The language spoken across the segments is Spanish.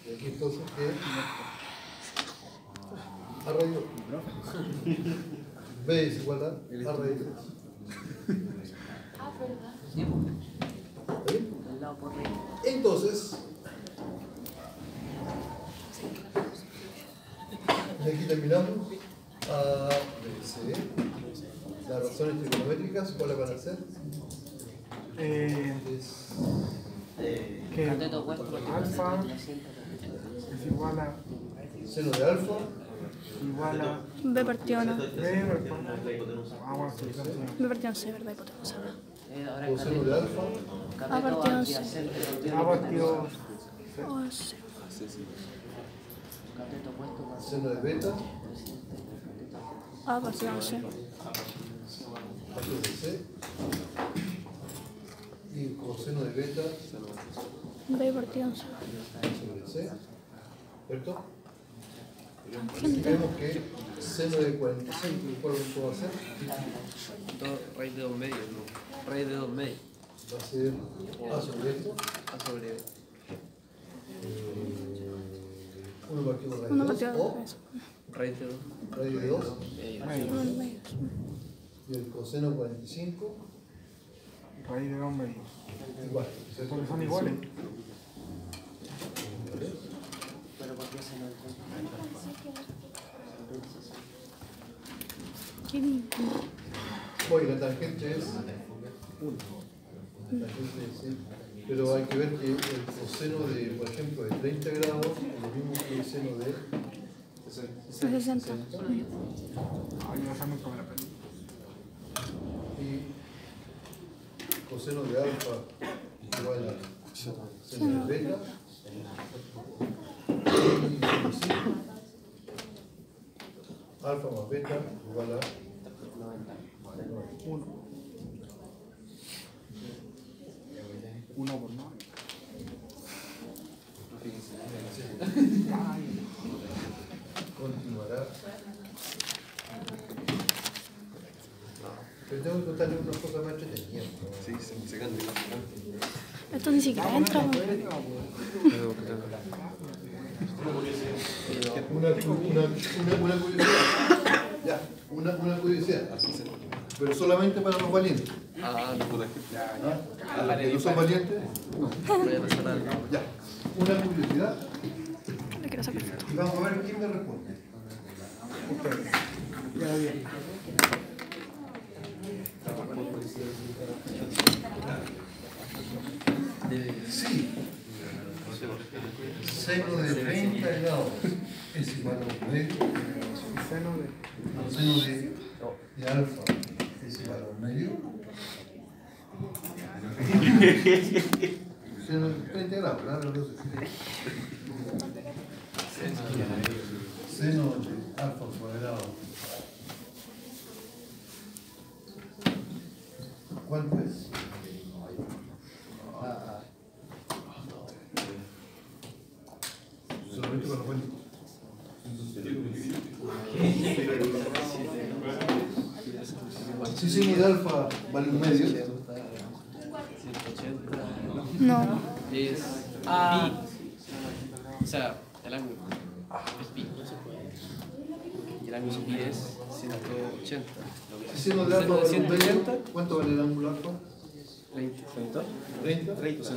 Y aquí entonces que a raíz B es igual a raíz de 3. Ah, ¿verdad? ¿Está bien? Entonces, y aquí terminamos. A, B, C. Las razones trigonométricas, ¿cuáles van a ser? Que alfa es igual a Seno de alfa igual a B partido no. B bueno, sí, B partido C, ¿verdad? Hipotenusa. coseno de alfa A partido C. A partido O C. seno de beta A partido C. partido de C y coseno de beta B partido C. sobre C, ¿cierto? Y Tangente. vemos que seno de 45, ¿cuál va a ser? Raíz de 2 medios, ¿no? Raíz de 2 medios. Va a ser A sobre esto, A sobre 1 partido por Una raíz de partida 2 o de eso. raíz de 2 raíz de 2 medios. y el coseno 45 raíz de 2 medios. igual, ¿cierto? Porque son iguales. Qué vínculo. Hoy la tangente es 1. La tangente es 100. Pero hay que ver que el coseno de, por ejemplo, de 30 grados es lo mismo que el seno de 60. Ay, no sabemos cómo la peli. y coseno de alfa igual a seno de beta y coseno alfa más beta igual a 1 por 9. continuará. Pero tengo que contarle unas cosas más entretenidas, ¿no? Sí, se canta. Esto ni siquiera entra. ¿No? Una curiosidad. Ya, una curiosidad. Pero solamente para los valientes. Ah, no, puta A los que no son valientes, voy a pasar algo. ya. Una curiosidad. Le quiero sacar foto. Y vamos a ver quién me responde. Ya bien. Sí. Seno de 30 grados es igual a 1 medio. Seno de Seno de alfa es igual a 1 medio. Seno de 30 grados, ¿verdad? Entonces, seno de alfa cuadrado. ¿Cuánto es? Solamente con los cuentos. Si seno de alfa vale 1 medio, 180 No. es pi. O sea, el ángulo es pi. Y el ángulo pi es 180. si seno de alfa vale 1 medio, ¿cuánto vale el ángulo alfa? 30. 30. 30.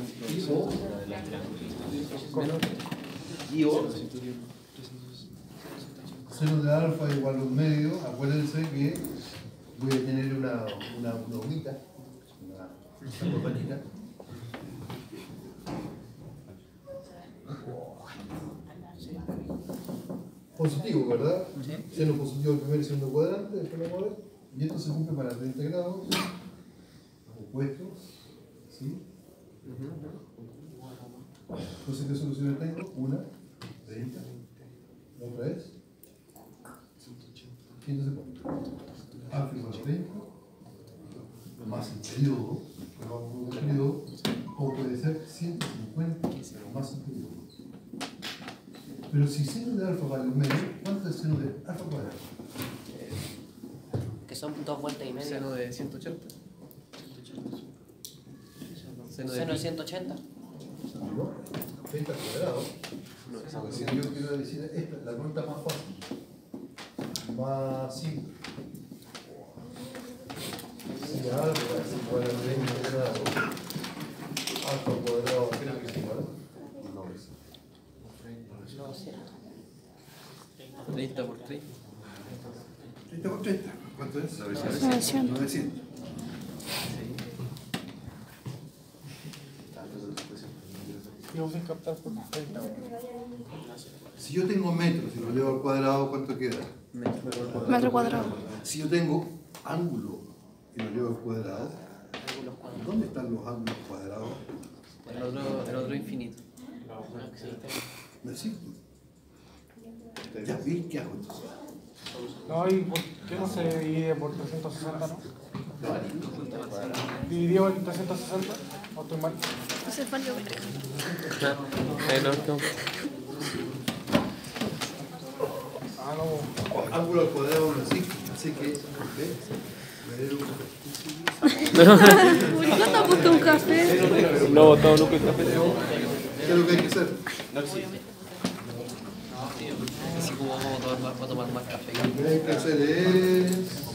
Y o seno de alfa igual a 1 medio. Acuérdense que voy a tener una humita, una botanita. Positivo, ¿verdad? Seno positivo del primer y segundo cuadrante, después lo vamos a ver. Y esto se cumple para 30 grados, opuestos, ¿sí? Entonces, ¿qué soluciones tengo? Una, 30, la otra es 170. Alfa igual a 30, más el periodo, pero vamos a el periodo, o puede ser 150 más el periodo. Pero si seno de alfa vale 1 medio, ¿cuánto es seno de alfa cuadrado? Que son 2 vueltas y media. Seno de 180. Seno de Seno de pi. 180. ¿No? 30 al cuadrado. Si yo quiero decir esta, la cuenta más fácil, más simple. Si alfa es igual a 30 grados, alfa cuadrado creo que es igual. No, es 30 por 30. 30 por 30. ¿Cuánto es? 900. 900. Y vos sin captar por 30. Si yo tengo metros y lo llevo al cuadrado, ¿cuánto queda? Metro cuadrado. Si yo tengo ángulo y lo llevo al cuadrado, ¿dónde están los ángulos cuadrados? El otro infinito. No existe. Ya vi qué hago entonces. No, ¿y por qué no se divide por 360, no? ¿Dividido en 360? ¿O estoy mal? Ese fallo verga. Ah, no. Ángulo al cuadrado no existe. Así que, ¿ves? Me dieron un ¿Por qué no puesto un café? No, todo nunca el café. ¿Qué es lo que hay que hacer? Así como vamos a tomar más café. Lo que hay que hacer es...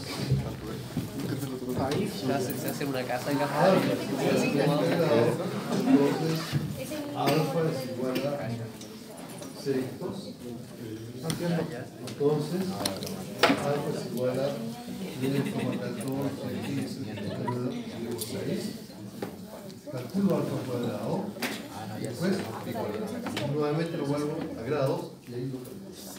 Se hace una casa de café. Alfa Así es como igual a 30 grados. Entonces, alfa es igual a 6. No entiendo. Entonces, alfa es igual a 10,14, 15, 6. Calculo alfa cuadrado. Y después, nuevamente lo vuelvo a grados y ahí lo calculo.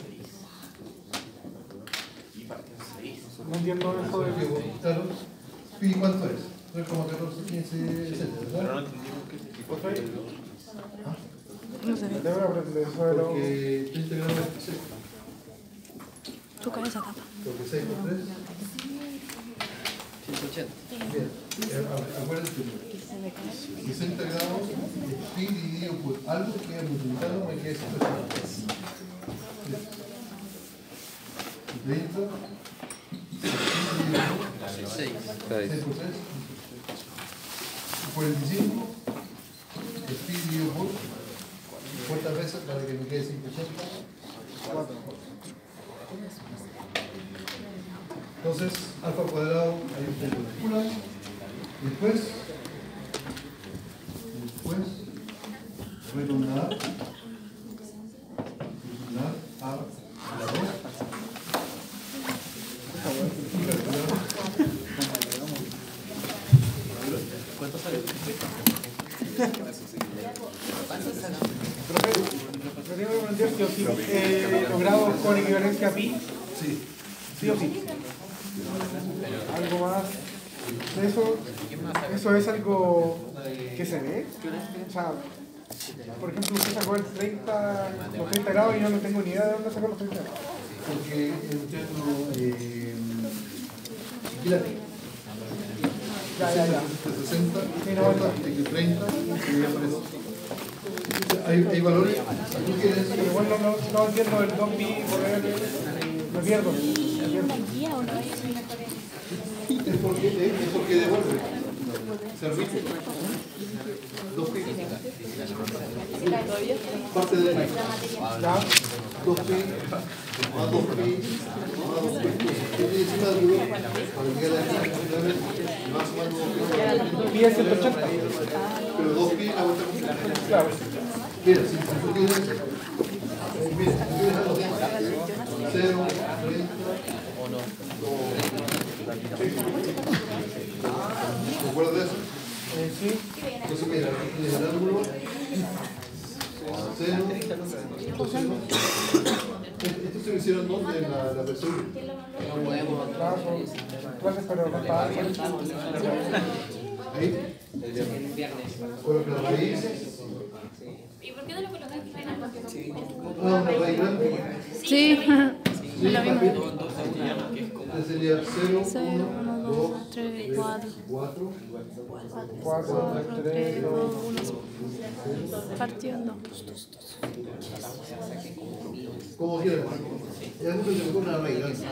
No entiendo eso de Porque, claro, ¿y cuánto es? 3,14, 15, etcétera, ¿verdad? ¿Por qué? No sé. Debe aprender eso de lo... Porque 30 grados es 6. Tu cabeza tapa. Porque 6 por 3. 180. Bien, acuérdense, 60 grados es pi dividido por algo que es multiplicado me queda 180. 30. 6. 6 por 3. 45. Es pi dividido por ¿cuántas veces para que me quede 180? 4. Entonces, alfa cuadrado, ahí ustedes lo calculan. Después, redondar a la 2. Y calcular. ¿Cuánto sale? Profe, me tengo que preguntar si o sí los grados con equivalencia a pi. Sí. Sí o sí. Algo más de eso. ¿Eso es algo que se ve? O sea, por ejemplo, usted sacó los 30 grados y yo no tengo ni idea de dónde sacó los 30 grados. Porque el triángulo equilátero. Ya. 60, Sí, no, 30, y aparece. Hay valores. ¿Tú quieres? Pero igual no entiendo el 2pi por él. Me pierdo. ¿Guía o no? Es porque devuelve. Servicio. 2pi. Parte de la Ya. 2pi más 2pi más 2pi. Tiene encima del duro para que quede aquí más o menos 2pi. Pi es 180. Pero 2pi la vuelta completa. Claro. Mira, si tú tienes. Mira, tú tienes algo. 0, 30. ¿O no? ¿Te acuerdas de eso? Sí. Entonces, mira, aquí tienes el ángulo. 0. Esto se lo hicieron donde en la versión. Clases, pero no está. Ahí. Coloca la raíz. ¿Y por qué no lo colocas al final? Una raíz grande. Sí. Sí, Es lo mismo. Este sería 0, 0, 1, 2, 3, 4. 4. 4, 3, 2, 1. Partido en 2. Como quieras. Ya mucho se me pone una raíz grande.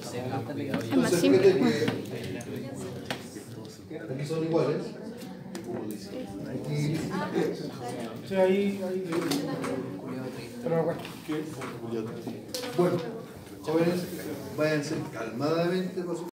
Es más Entonces, simple. fíjate que aquí son iguales. Aquí. Sí, ahí. Pero bueno. Bueno, jóvenes, váyanse calmadamente por su